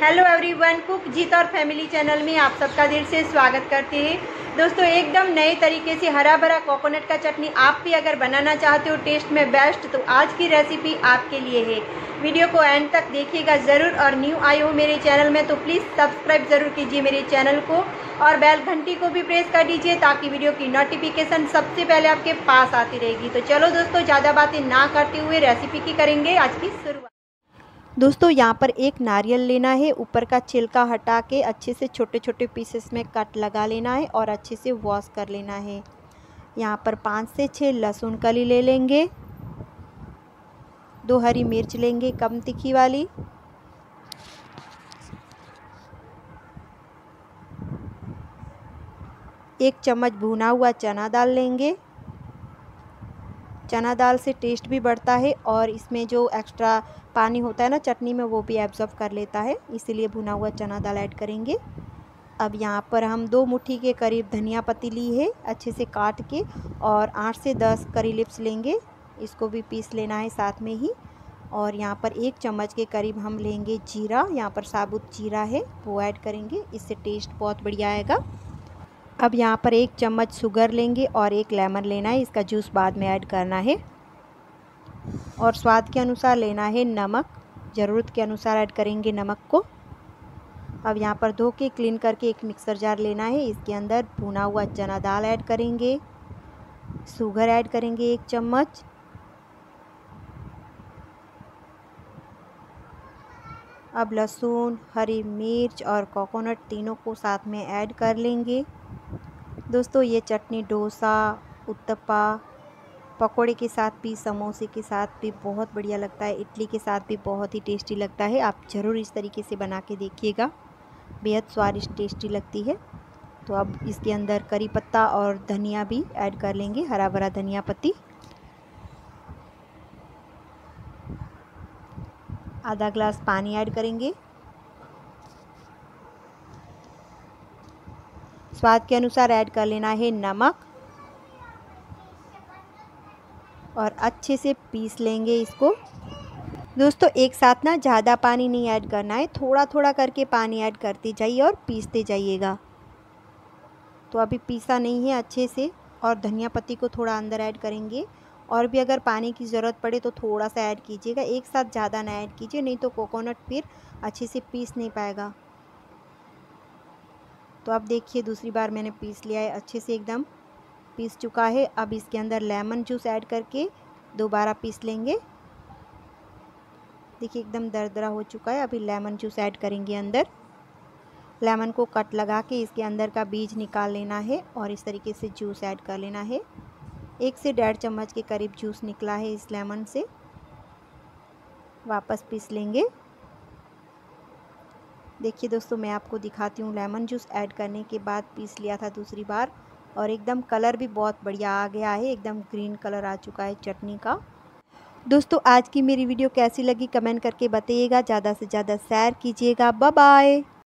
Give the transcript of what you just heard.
Hello everyone, cook जीत और family channel में आप सबका दिल से स्वागत करते हैं। दोस्तों, एकदम नए तरीके से हरा भरा कोकोनट का चटनी आप भी अगर बनाना चाहते हो टेस्ट में बेस्ट, तो आज की रेसिपी आपके लिए है। वीडियो को एंड तक देखिएगा ज़रूर। और न्यू आए हो मेरे चैनल में तो प्लीज़ सब्सक्राइब ज़रूर कीजिए मेरे चैनल को और बेल घंटी को भी प्रेस कर दीजिए ताकि वीडियो की नोटिफिकेशन सबसे पहले आपके पास आती रहेगी। तो चलो दोस्तों, ज़्यादा बातें ना करते हुए रेसिपी की करेंगे आज की शुरुआत। दोस्तों, यहाँ पर एक नारियल लेना है, ऊपर का छिलका हटा के अच्छे से छोटे छोटे पीसेस में कट लगा लेना है और अच्छे से वॉश कर लेना है। यहाँ पर 5 से 6 लहसुन कली ले लेंगे, 2 हरी मिर्च लेंगे कम तीखी वाली, एक चम्मच भुना हुआ चना दाल लेंगे। चना दाल से टेस्ट भी बढ़ता है और इसमें जो एक्स्ट्रा पानी होता है ना चटनी में, वो भी एब्जॉर्ब कर लेता है, इसीलिए भुना हुआ चना दाल ऐड करेंगे। अब यहाँ पर हम 2 मुट्ठी के करीब धनिया पत्ती ली है अच्छे से काट के, और 8 से 10 करी लिप्स लेंगे, इसको भी पीस लेना है साथ में ही। और यहाँ पर 1 चम्मच के करीब हम लेंगे जीरा, यहाँ पर साबुत जीरा है वो ऐड करेंगे, इससे टेस्ट बहुत बढ़िया आएगा। अब यहाँ पर 1 चम्मच शुगर लेंगे और 1 लेमन लेना है, इसका जूस बाद में ऐड करना है। और स्वाद के अनुसार लेना है नमक, ज़रूरत के अनुसार ऐड करेंगे नमक को। अब यहाँ पर धो के क्लीन करके एक मिक्सर जार लेना है, इसके अंदर भुना हुआ चना दाल ऐड करेंगे, शुगर ऐड करेंगे 1 चम्मच, अब लहसुन, हरी मिर्च और कोकोनट तीनों को साथ में ऐड कर लेंगे। दोस्तों, ये चटनी डोसा, उत्तपा, पकोड़े के साथ भी, समोसे के साथ भी बहुत बढ़िया लगता है, इडली के साथ भी बहुत ही टेस्टी लगता है। आप ज़रूर इस तरीके से बना के देखिएगा, बेहद स्वादिष्ट टेस्टी लगती है। तो अब इसके अंदर करी पत्ता और धनिया भी ऐड कर लेंगे, हरा भरा धनिया पत्ती। आधा ग्लास पानी ऐड करेंगे, स्वाद के अनुसार ऐड कर लेना है नमक, और अच्छे से पीस लेंगे इसको। दोस्तों, एक साथ ना ज़्यादा पानी नहीं ऐड करना है, थोड़ा थोड़ा करके पानी ऐड करते जाइए और पीसते जाइएगा। तो अभी पीसा नहीं है अच्छे से, और धनिया पत्ती को थोड़ा अंदर ऐड करेंगे, और भी अगर पानी की ज़रूरत पड़े तो थोड़ा सा ऐड कीजिएगा, एक साथ ज़्यादा ना ऐड कीजिए, नहीं तो कोकोनट फिर अच्छे से पीस नहीं पाएगा। तो अब देखिए, दूसरी बार मैंने पीस लिया है, अच्छे से एकदम पीस चुका है। अब इसके अंदर लेमन जूस ऐड करके दोबारा पीस लेंगे। देखिए, एकदम दरदरा हो चुका है। अभी लेमन जूस ऐड करेंगे अंदर, लेमन को कट लगा के इसके अंदर का बीज निकाल लेना है और इस तरीके से जूस ऐड कर लेना है। 1 से 1.5 चम्मच के करीब जूस निकला है इस लेमन से। वापस पीस लेंगे। देखिए दोस्तों, मैं आपको दिखाती हूँ, लेमन जूस ऐड करने के बाद पीस लिया था दूसरी बार, और एकदम कलर भी बहुत बढ़िया आ गया है, एकदम ग्रीन कलर आ चुका है चटनी का। दोस्तों, आज की मेरी वीडियो कैसी लगी कमेंट करके बताइएगा, ज़्यादा से ज़्यादा शेयर कीजिएगा। Bye bye.